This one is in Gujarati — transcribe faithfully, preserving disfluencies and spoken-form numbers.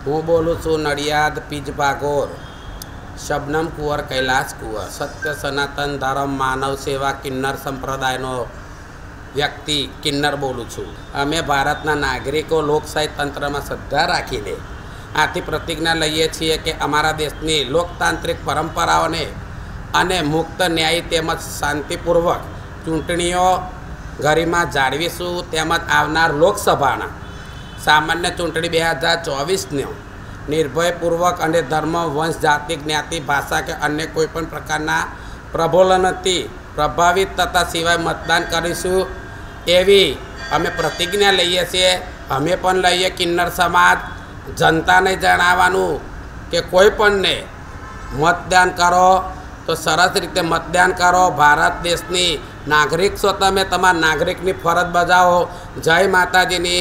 હું બોલું છું નડિયાદ પીજ ભાગોર શબનમ કુંવર કૈલાસ કુંવર સત્ય સનાતન ધર્મ માનવ સેવા કિન્નર સંપ્રદાયનો વ્યક્તિ કિન્નર બોલું છું। અમે ભારતના નાગરિકો લોકશાહી તંત્રમાં શ્રદ્ધા રાખીને આથી પ્રતિજ્ઞા લઈએ છીએ કે અમારા દેશની લોકતાંત્રિક પરંપરાઓને અને મુક્ત ન્યાયી તેમજ શાંતિપૂર્વક ચૂંટણીઓ ગરિમા જાળવીશું। તેમજ આવનાર લોકસભાના સામાન્ય ચૂંટણી બે હજાર ચોવીસનો નિર્ભયપૂર્વક અને ધર્મ વંશ જાતિ જ્ઞાતિ ભાષા કે અન્ય કોઈપણ પ્રકારના પ્રબોલનથી પ્રભાવિત થતા સિવાય મતદાન કરીશું એવી અમે પ્રતિજ્ઞા લઈએ છીએ। અમે પણ લઈએ કિન્નર સમાજ જનતાને જણાવવાનું કે કોઈ પણને મતદાન કરો તો સરસ રીતે મતદાન કરો। ભારત દેશની નાગરિક છો તમે, તમારા નાગરિકની ફરજ બજાવો। જય માતાજીની।